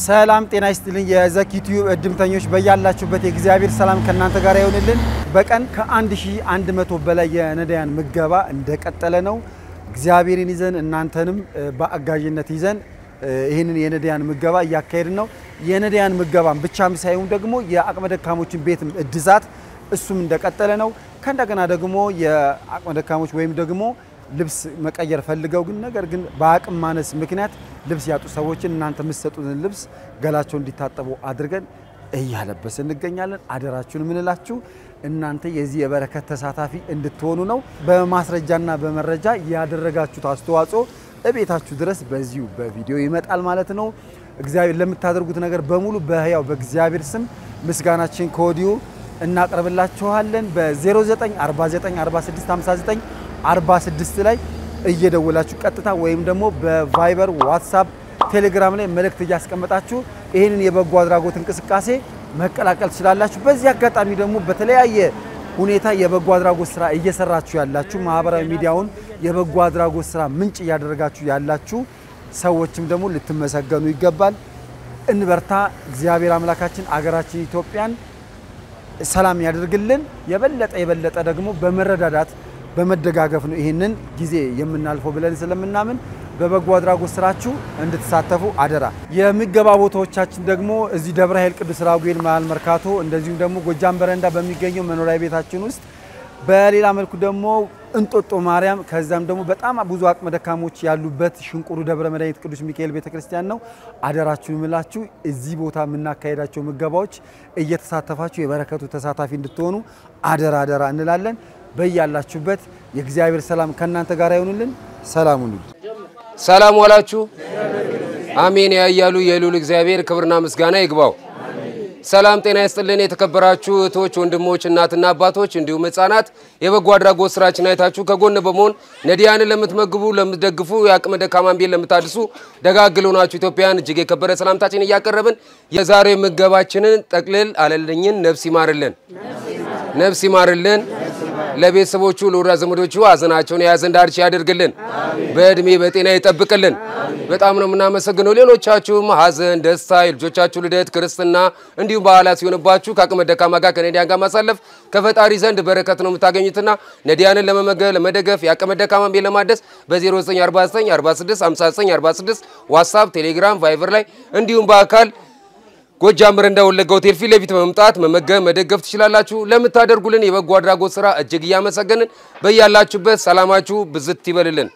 ሰላም ጤና ይስጥልኝ የዘኪ ቲዩብ እድምተኞች በያላችሁበት የእግዚአብሔር ሰላም ከናንተ ጋር ይሁንልን። በቀን ከ1100 በላይ የነዳያን ምገባ እንደቀጠለ ነው። እግዚአብሔርን ይዘን እናንተንም በአጋዥነት ይዘን ይሄንን የነዳያን ምገባ ያካሄድን ነው። የነዳያን ምገባም ብቻም ሳይሆን ደግሞ የአቅመ ደካሞችን ቤት እድሳት እሱም እንደቀጠለ ነው። ከእንደገና ደግሞ የአቅመ ደካሞች ወይም ደግሞ ልብስ መቀየር ፈልገው ግን ነገር ግን በአቅም ማነስ ምክንያት ልብስ ያጡ ሰዎችን እናንተ መስጠቱን ልብስ ገላቸው እንዲታጠቡ አድርገን እያለበስን እንገኛለን። አደራችሁን ምንላችሁ እናንተ የዚህ የበረከት ተሳታፊ እንድትሆኑ ነው። በማስረጃና በመረጃ ያደረጋችሁት አስተዋጽኦ እቤታችሁ ድረስ በዚሁ በቪዲዮ ይመጣል ማለት ነው። እግዚአብሔር ለምታደርጉት ነገር በሙሉ በህያው በእግዚአብሔር ስም ምስጋናችን ከወዲሁ እናቀርብላችኋለን። በ0949465946 ላይ እየደወላችሁ ቀጥታ ወይም ደግሞ በቫይበር ዋትስአፕ ቴሌግራም ላይ መልእክት እያስቀመጣችሁ ይሄንን የበጎ አድራጎት እንቅስቃሴ መቀላቀል ትችላላችሁ። በዚህ አጋጣሚ ደግሞ በተለያየ ሁኔታ የበጎ አድራጎት ስራ እየሰራችሁ ያላችሁ ማህበራዊ ሚዲያውን የበጎ አድራጎት ስራ ምንጭ ያደረጋችሁ ያላችሁ ሰዎችም ደግሞ ልትመሰገኑ ይገባል። እንበርታ። እግዚአብሔር አምላካችን አገራችን ኢትዮጵያን ሰላም ያደርግልን። የበለጠ ደግሞ በመረዳዳት በመደጋገፍ ነው ይሄንን ጊዜ የምናልፈው ብለን ስለምናምን በበጎ አድራጎት ስራችሁ እንድትሳተፉ አደራ። የምገባ ቦታዎቻችን ደግሞ እዚህ ደብረ ኃይል ቅዱስ ራጉኤል መሃል መርካቶ እንደዚሁም ደግሞ ጎጃም በረንዳ በሚገኘው መኖሪያ ቤታችን ውስጥ በሌላ መልኩ ደግሞ እንጦጦ ማርያም ከዛም ደግሞ በጣም ብዙ አቅመ ደካሞች ያሉበት ሽንቁሩ ደብረ መድኃኒት ቅዱስ ሚካኤል ቤተክርስቲያን ነው። አደራችሁን ምላችሁ እዚህ ቦታ የምናካሄዳቸው ምገባዎች እየተሳተፋችሁ የበረከቱ ተሳታፊ እንድትሆኑ አደራ እንላለን። በእያላችሁበት የእግዚአብሔር ሰላም ከናንተ ጋር ይሁንልን። ሰላም ሁኑ። ሰላም ዋላችሁ። አሜን ያያሉ የሉል እግዚአብሔር ክብርና ምስጋና ይግባው። ሰላም ጤና ይስጥልን የተከበራችሁ እህቶች ወንድሞች እናትና አባቶች እንዲሁም ህፃናት የበጎ አድራጎት ስራችን አይታችሁ ከጎን በመሆን ነዳያንን ለምትመግቡ ለምትደግፉ የአቅመ ደካማን ቤት ለምታድሱ ደጋግሎናችሁ ኢትዮጵያን እጅግ የከበረ ሰላምታችን እያቀረብን የዛሬ ምገባችንን ጠቅልል አለልኝን ነፍስ ይማርልን ለቤተሰቦቹ ለወዳጅ ዘመዶቹ አዘናቸውን ያዘን ዳርቻ ያድርግልን። በእድሜ በጤና ይጠብቅልን። በጣም ነው እናመሰግነው። ሌሎቻችሁም ሀዘን ደስታ የልጆቻችሁ ልደት ክርስትና እንዲሁም በዓላት ሲሆንባችሁ ከአቅመ ደካማ ጋር ከነዳያን ጋር ማሳለፍ ከፈጣሪ ዘንድ በረከት ነው የምታገኙትና ነዳያንን ለመመገብ ለመደገፍ የአቅመ ደካማን ቤት ለማደስ በ0949465946 ዋትስአፕ ቴሌግራም ቫይበር ላይ እንዲሁም በአካል ጎጃም በረንዳ ወለጋ ሆቴል ፊት ለፊት መምጣት መመገብ መደገፍ ትችላላችሁ። ለምታደርጉልን የበጎ አድራጎት ስራ እጅግ ያመሰገንን። በእያላችሁበት ሰላማችሁ ብዝት ይበልልን።